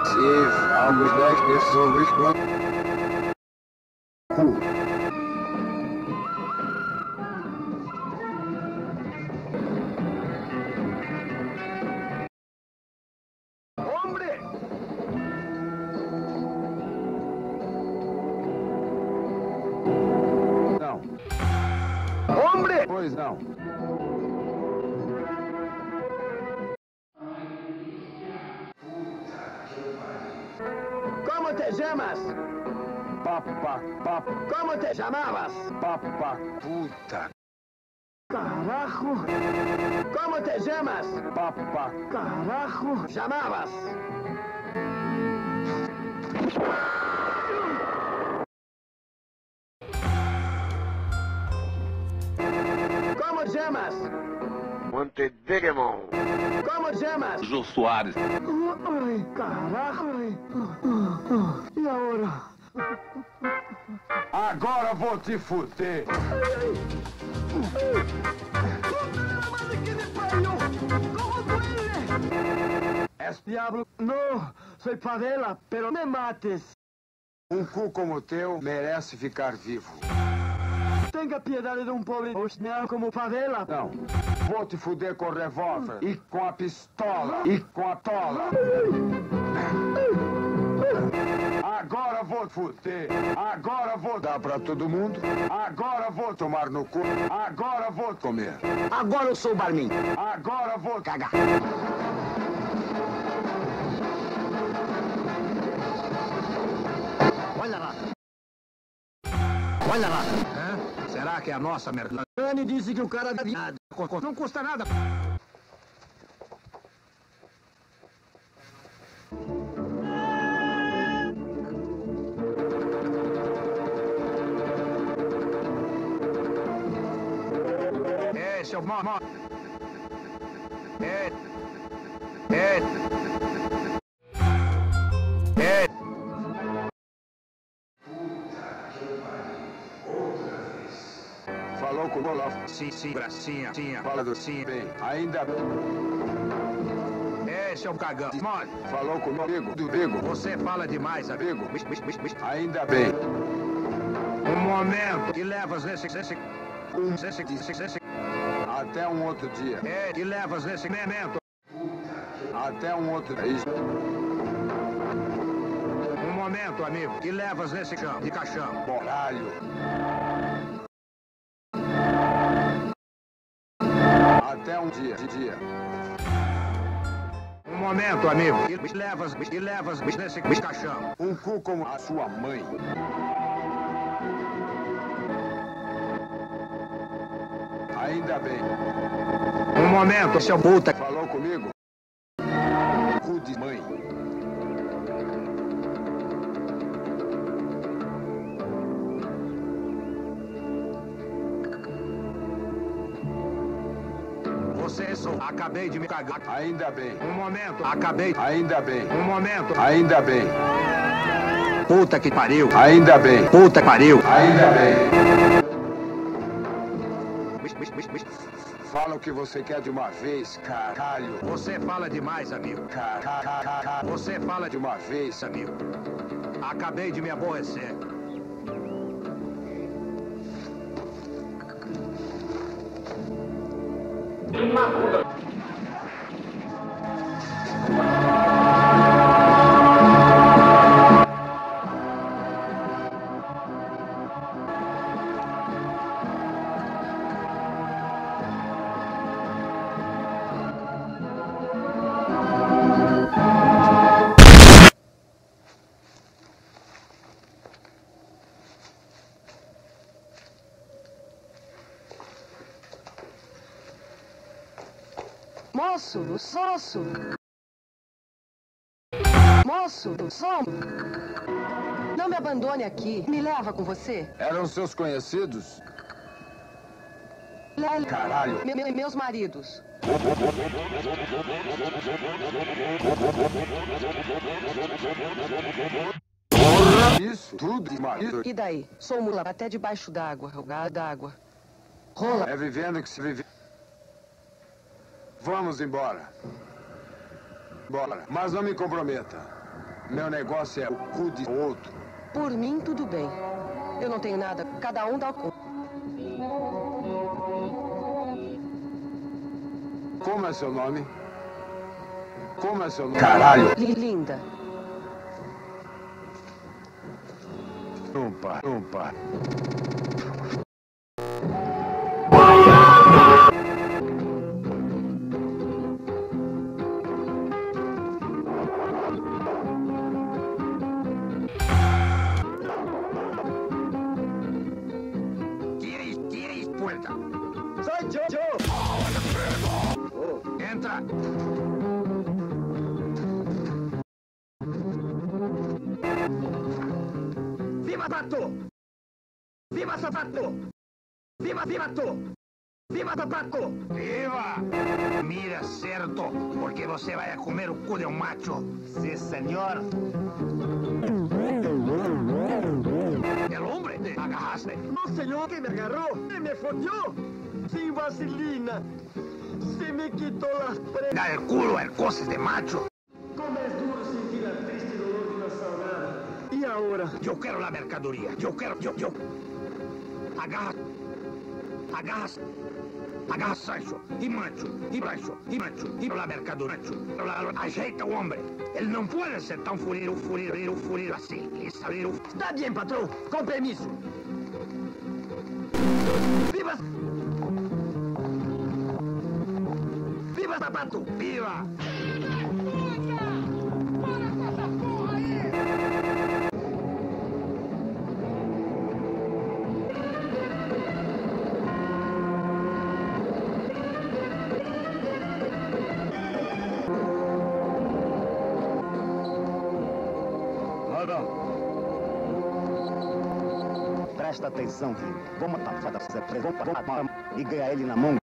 If alguns 10 pessoas Hombre! Não. Hombre! Pois não. ¿Cómo te llamas? Papa. ¿Cómo te llamabas? Papa. Puta. Carajo. ¿Cómo te llamas? Papa. Carajo. Llamabas. ¿Cómo llamas? Montevideo. ¿Cómo llamas? Jô Soares. Ay, carajo. ¿Y ahora? Agora vou te fuder. Es diablo. No, soy Favela, pero me mates. Cu como o teu merece ficar vivo. Tenga piedade de pobre osneado como Favela. Não. Vou te fuder com o revólver e com a pistola e com a tola. Agora vou te fuder. Agora vou dar pra todo mundo. Agora vou tomar no cu. Agora vou comer. Agora eu sou o Barmin. Agora vou cagar. Olha lá. Olha lá. Hã? Será que é a nossa merda? Dani disse que o cara é viado. Não custa nada. É, seu mó. É. Falou com o Olaf. Sim, gracinha. Fala do sim bem. Ainda É, seu cagão. Mano, falou com o amigo do Bigo. você fala demais, amigo. Ainda bem. Um momento que levas nesse Até um outro dia. É, que levas nesse momento. Até um outro dia. Um momento, amigo, que levas nesse chão de caixão. Boralho. Até um dia. Um momento, amigo, que levas nesse caixão. Um cu como a sua mãe. Ainda bem. Um momento, seu puta. Falou comigo? Cu de mãe. Você sou. Acabei de me cagar. Ainda bem. Um momento. Acabei. Ainda bem. Um momento. Ainda bem. Puta que pariu. Ainda bem. Puta que pariu. Ainda bem. Fala o que você quer de uma vez, caralho. Você fala demais, amigo. Você fala De uma vez, amigo. Acabei de me aborrecer. Moço, sócio. Moço, somo. Não me abandone aqui. Me leva com você. Eram seus conhecidos? Caralho. Meus maridos. Porra! Isso, tudo de marido. E daí? Sou mula até debaixo d'água. Rola. É vivendo que se vive. Vamos embora. Bora. Mas não me comprometa. Meu negócio é o cu de outro. Por mim, tudo bem. Eu não tenho nada. Cada um dá o cu. Como é seu nome? Como é seu nome? Caralho! Linda. Umpa, umpa. ¿Quieres puerta? Soy yo. Entra. Viva Pato! Viva Sapato! Viva Pato! Viva Sapato! ¡Viva! Mira, certo, porque você vai comer o cu de um macho. Sí, señor. El hombre te agarraste. No, señor, que me agarró. Me fodió. Sin vaselina. Se me quitó las presas. Da el culo el cosas de macho. Como es duro sentir el triste dolor de una saudade. Y ahora, Yo quiero la mercadería. Yo. Agarra. Agarra Sancho, y Macho, y Bracho, y Macho, y la mercadería. Ajeita o hombre. Él no puede ser tan furido así. está bien, patrón. Con permiso. Viva! Viva Sapato! ¡Viva! Presta atenção, filho. Vamos matar essa presa e ganhar ele na mão.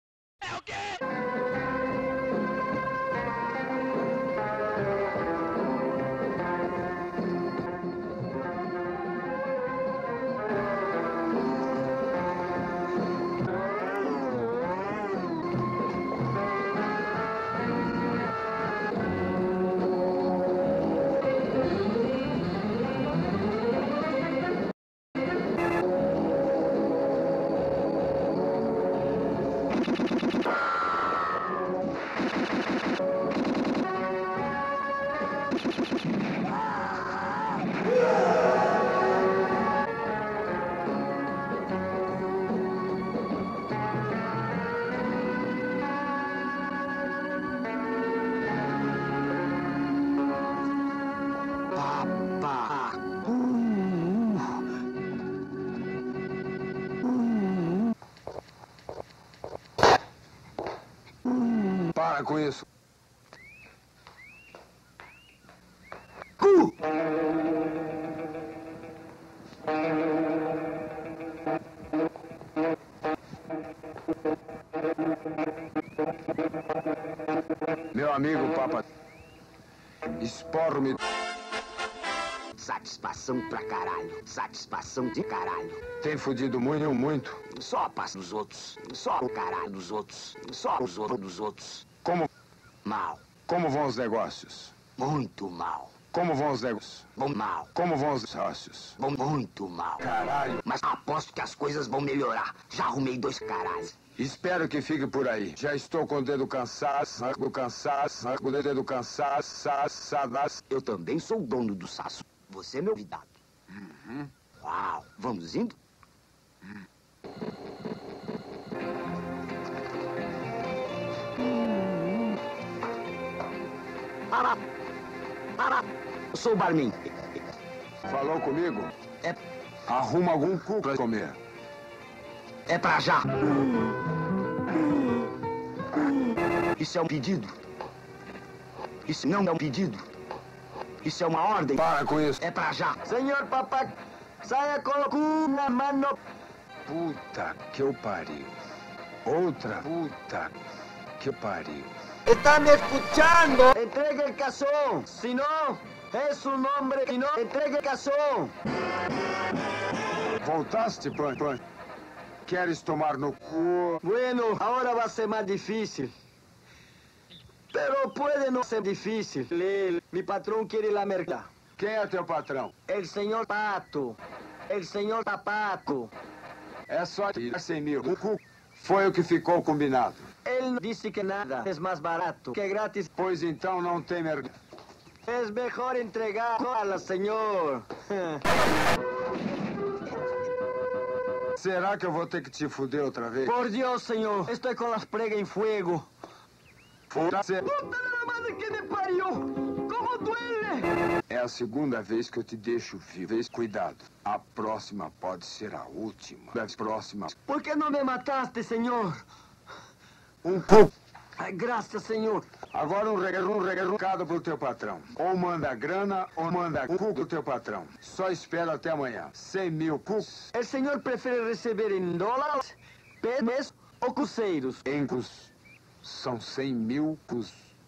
Para com isso. Meu amigo Papa, esporro-me. Satisfação pra caralho. Satisfação de caralho. Tem fudido muito. Só passa dos outros. Só o caralho dos outros. Só os outros dos outros. Mal. Como vão os negócios? Muito mal. Como vão os negócios? Bom mal. Como vão os sócios? Bom muito mal. Caralho. Mas aposto que as coisas vão melhorar. Já arrumei 2 caralhos. Espero que fique por aí. Já estou com o dedo cansado, o dedo cansado. Eu também sou o dono do Saço. Você é meu convidado. Uau. Vamos indo? Para! Eu sou o barman. Falou comigo? É, Arruma algum cu pra comer. é pra já. Isso é um pedido. Isso não é um pedido. Isso é uma ordem. Para com isso. É pra já. Senhor Papá, saia com o cu na mano. Puta que eu pariu. Outra puta que eu pariu. ¿Está me escuchando? Entregue el cazón. Si no, es un hombre. Si no, entregue el cazón. Voltaste, Pan? Queres tomar no cu? Bueno, ahora va a ser más difícil. Pero puede no ser difícil. Mi patrón quiere la merca. Quem é teu patrão? El senhor Pato. El senhor Papato. É só tirar 100 mil. O cu foi o que ficou combinado. Ele não disse que nada é mais barato, que é grátis. Pois então não tem merda. É melhor entregar a senhor. Será que eu vou ter que te fuder outra vez? Por Deus, senhor. Estou com as pregas em fogo. Foda-se. Puta da madre que me pariu! Como duele! É a segunda vez que eu te deixo vivo. Cuidado. A próxima pode ser a última. Das próximas. Por que não me mataste, senhor? Um pouco. Ai, graças, senhor. Agora um recado pro teu patrão. Ou manda grana ou manda cu pro teu patrão. Só espera até amanhã. 100 mil cucos. O senhor prefere receber em dólares, pesos ou cruzeiros? Em cus. São 100 mil cus.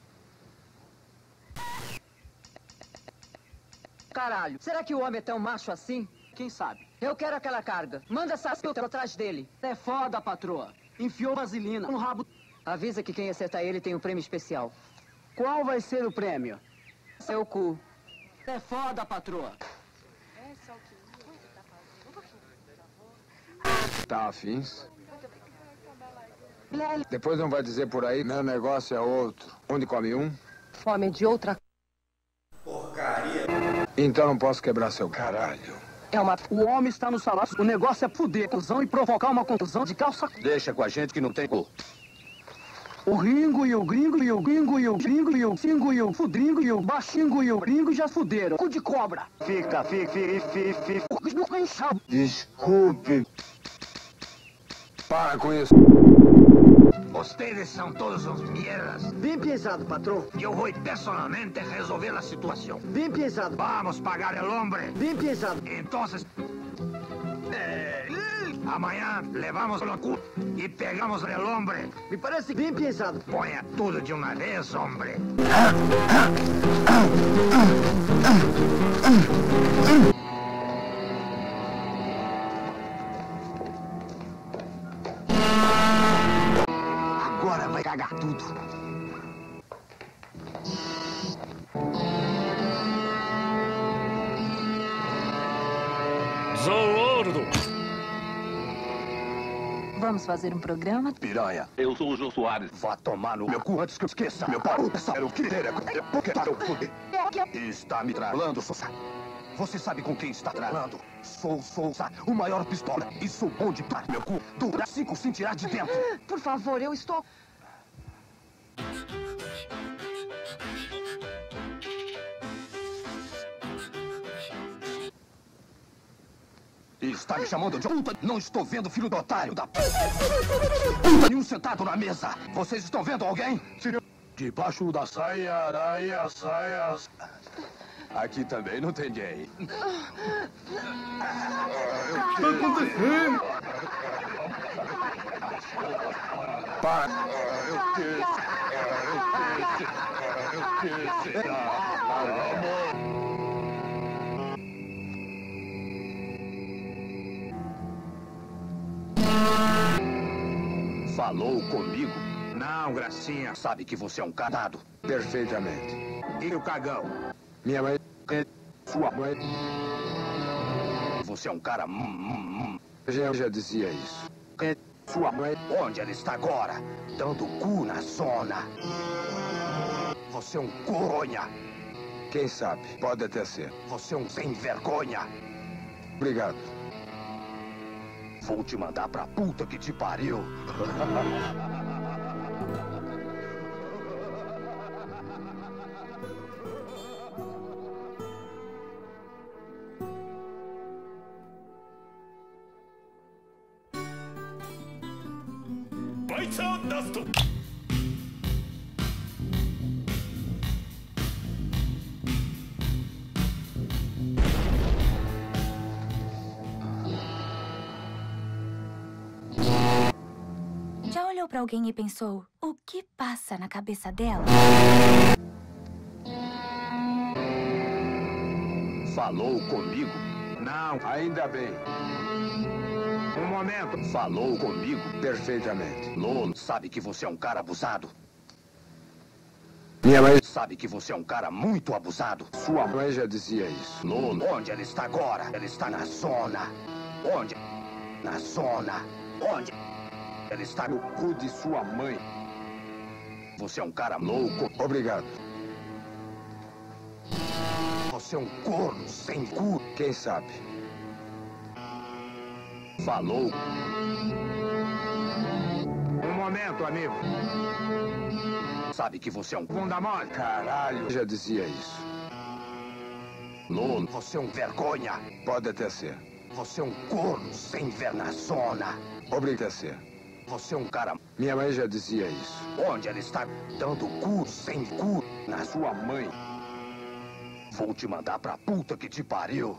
Caralho, será que o homem é tão macho assim? Quem sabe? Eu quero aquela carga. Manda essa filtra atrás dele. É foda, patroa. Enfiou vaselina no rabo. Avisa que quem acertar ele tem um prêmio especial. Qual vai ser o prêmio? Seu cu. É foda, patroa. Tá afins? Depois não vai dizer por aí, meu negócio é outro. Onde come um? Homem de outra... Então não posso quebrar seu caralho. O homem está no salão. O negócio é fuder cuzão e provocar uma contusão de calça. Deixa com a gente que não tem cu. O ringo e o gringo e o gringo e o gringo e o cingo e o fudringo e o baixingo e o gringo já fuderam. Cu de cobra. Fica. Desculpe. Para com isso. Ustedes são todos uns mierdas. Bem pensado, patrão. Eu vou personalmente resolver a situação. Bem pensado. Vamos pagar el hombre. Bem pensado. Entonces, amanhã levamos o cu e pegamos el hombre. Me parece bem pensado. Ponha tudo de uma vez, hombre. Agora vai cagar tudo. Zordo! Vamos fazer um programa? Piranha. Eu sou o Jô Soares. Vá tomar no meu cu antes que eu esqueça. Meu pau. Era o que era. Porque para o poder. Está me tralando, Sousa. Você sabe com quem está tralando? Sou Sousa, o maior pistola. E sou bom de par. Meu cu dura 5 sem tirar de dentro. Por favor, eu estou... Está me chamando de puta? Não estou vendo, filho do otário da puta nenhum sentado na mesa. Vocês estão vendo alguém? Debaixo da saia, aranha, saias. Aqui também não tem gay. O que está acontecendo? Para. Falou comigo? Não, gracinha. Sabe que você é um cadado. Perfeitamente. E o cagão? Minha mãe. Sua mãe. Você é um cara... Eu já dizia isso. Sua mãe. Onde ela está agora? Dando cu na zona. Você é um coronha. Quem sabe? Pode até ser. Você é um sem vergonha. Obrigado. Vou te mandar pra puta que te pariu. Já olhou pra alguém e pensou, o que passa na cabeça dela? Falou comigo? Não. Ainda bem. Um momento. Falou comigo? Perfeitamente. Lolo, sabe que você é um cara abusado? Minha mãe Sabe que você é um cara muito abusado. Sua mãe já dizia isso. Lolo, onde ela está agora? Ela está na zona. Onde? Na zona. Onde? Ela está No cu de sua mãe. Você é um cara louco. Obrigado. Você é um corno sem cu. Quem sabe? Falou. Um momento, amigo. Sabe que você é um Bunda mole. Caralho, já dizia isso. Lolo. Você é um vergonha. Pode até ser. Você é um corno sem ver na zona. Obrigado a ser. Você é um cara... Minha mãe já dizia isso. Onde ela está dando cu sem cu na Sua mãe. Vou te mandar pra puta que te pariu.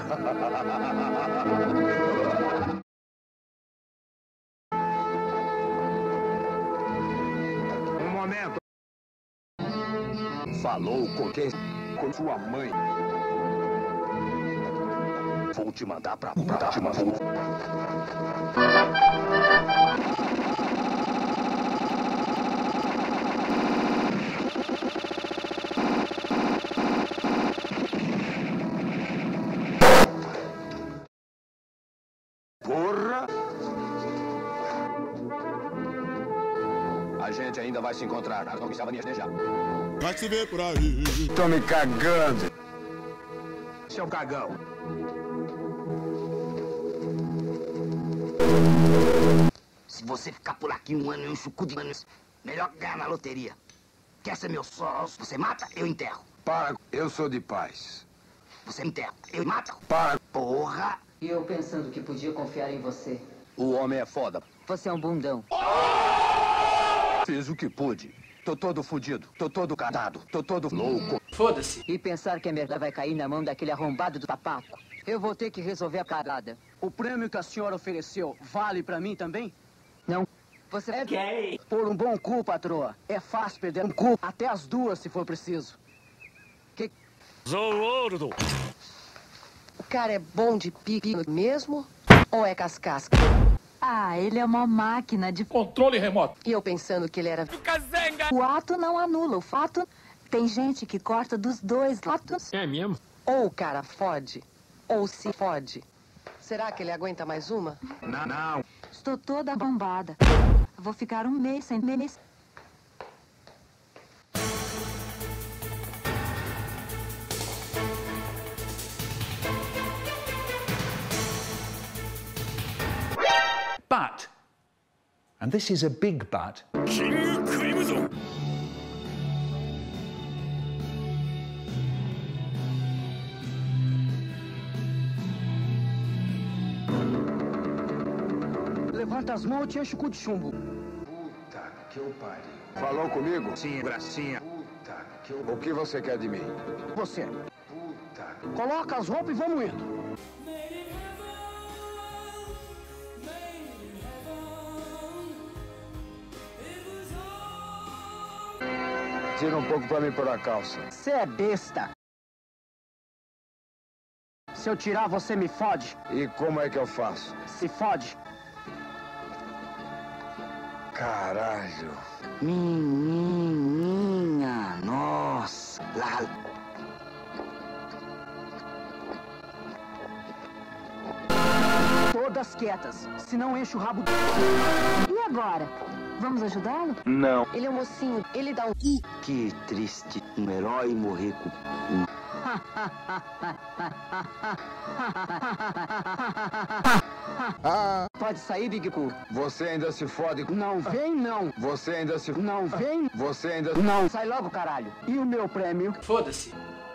Um momento. Falou com Quem? Com sua mãe. Vou te mandar pra puta. Te mandou. Porra! A gente ainda vai se encontrar. Não precisava me já. Vai se ver por aí. Tô me cagando. Seu cagão. Se você ficar por aqui um ano e um chucu de anos, melhor ganhar na loteria. Quer ser meu sócio? Você mata, eu enterro. Para, eu sou de paz. Você enterra, eu mato. Para. Porra! E eu pensando que podia confiar em você. O homem é foda. Você é um bundão. Fiz o que pude. Tô todo fudido. Tô todo cadado. Tô todo louco. Foda-se. E pensar que a merda vai cair na mão daquele arrombado do papaco. Eu vou ter que resolver a parada. O prêmio que a senhora ofereceu vale pra mim também? Não. Você é gay. Por um bom cu, patroa. É fácil perder um cu. Até as duas, se for preciso. Zordo. O cara é bom de pique mesmo? Ou é cascasca? Ah, ele é uma máquina de... Controle remoto. E eu pensando que ele era... O ato não anula o fato. Tem gente que corta dos dois lados. É mesmo? Ou o cara fode, ou se fode. Será que ele aguenta mais uma? Não. Estou toda bombada. Vou ficar um mês sem mês. But, and this is a big but, King Crimson. Levanta as mãos e te enche o cu de chumbo. Puta que eu pariu. Falou comigo? Sim, gracinha. Puta que eu... O que você quer de mim? Você. Puta. Coloca as roupas e vamos indo. Tira um pouco pra mim pôr a calça. Você é besta. Se eu tirar, você me fode. E como é que eu faço? Se fode. Caralho. Menina, nossa. Lá. Todas quietas. Senão enche o rabo de... E agora? Vamos ajudá-lo? Não. Ele é um mocinho, ele dá um... Que triste. Um herói morrer com... Pode sair, Big Cu. Você ainda se fode. Não vem, não. Você ainda se... Não vem. Você ainda... Não. Sai logo, caralho. E o meu prêmio? foda-se.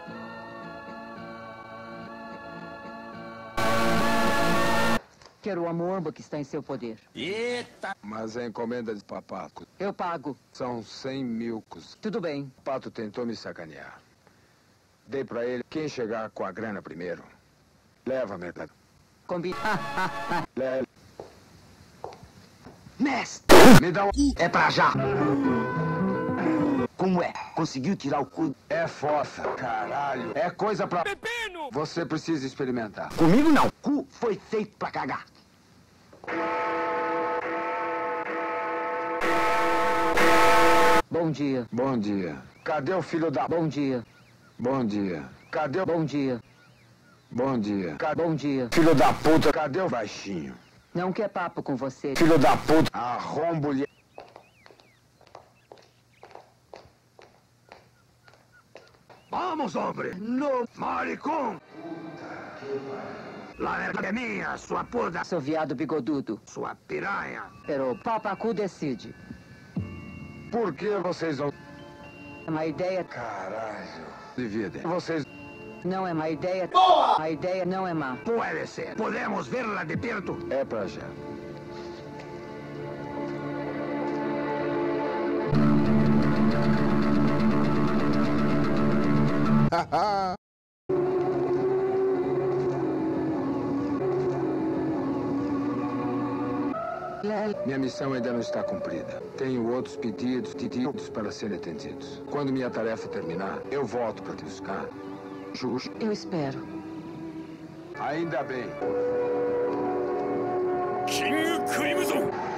Quero o amor que está em seu poder. Mas a encomenda de papaco Eu pago. são 100 mil. Tudo bem. O pato tentou me sacanear. Dei pra ele quem chegar com a grana primeiro. Leva, merda. Combina. Leva. Mestre, Me dá um... é pra já. Como é? Conseguiu tirar o cu? É fossa, caralho. É coisa pra... Pepino! Você precisa experimentar. Comigo não. Cu foi feito pra cagar. Bom dia. Bom dia. Cadê o filho da... Bom dia. Bom dia. Cadê o... Bom dia. Bom dia. Bom dia. Filho da puta, cadê o baixinho? Não quer papo com você. Filho da puta, arrombo-lhe... Vamos, hombre. No, maricón. La verga é minha, sua puta. Seu viado bigodudo. Sua piranha. Pero o papacu decide. Por que vocês não... É uma ideia... Caralho. Dividem. Vocês... Não é má ideia. Boa! A ideia não é má. Pode ser. Podemos vê-la de perto? É pra já. Minha missão ainda não está cumprida. Tenho outros pedidos para serem atendidos. Quando minha tarefa terminar, eu volto para te buscar. Justo. Eu espero. Ainda bem. King Crimson!